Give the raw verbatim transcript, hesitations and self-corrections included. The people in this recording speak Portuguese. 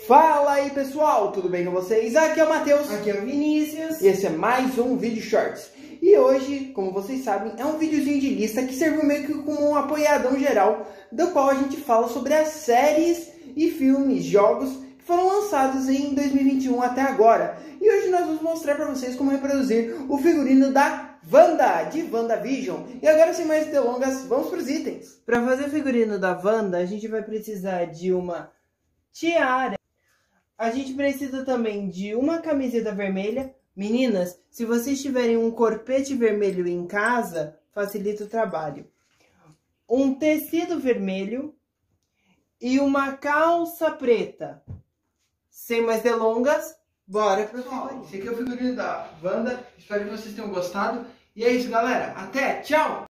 Fala aí pessoal, tudo bem com vocês? Aqui é o Matheus, aqui é o Vinícius e esse é mais um vídeo shorts. E hoje, como vocês sabem, é um videozinho de lista que serviu meio que como um apoiadão geral, do qual a gente fala sobre as séries e filmes, jogos que foram lançados em dois mil e vinte e um até agora. E hoje nós vamos mostrar para vocês como reproduzir o figurino da Wanda, de WandaVision. E agora, sem mais delongas, vamos para os itens. Para fazer o figurino da Wanda, a gente vai precisar de uma tiara. A gente precisa também de uma camiseta vermelha. Meninas, se vocês tiverem um corpete vermelho em casa, facilita o trabalho. Um tecido vermelho e uma calça preta. Sem mais delongas, bora pro figurino. Esse aqui é o figurino da Wanda. Espero que vocês tenham gostado. E é isso, galera. Até, tchau!